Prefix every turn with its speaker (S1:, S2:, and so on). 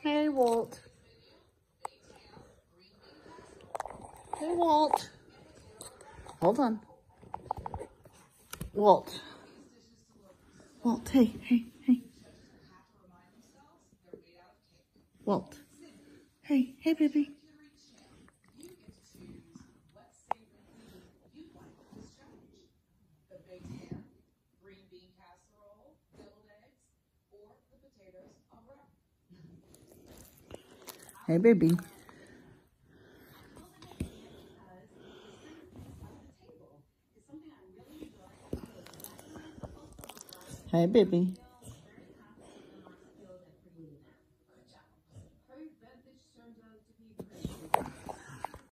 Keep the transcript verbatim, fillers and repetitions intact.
S1: Hey, Walt. Hey, Walt. Hold on. Walt. Walt, hey, hey, hey. Walt. Hey, hey, baby. Hey, baby. Hey, baby.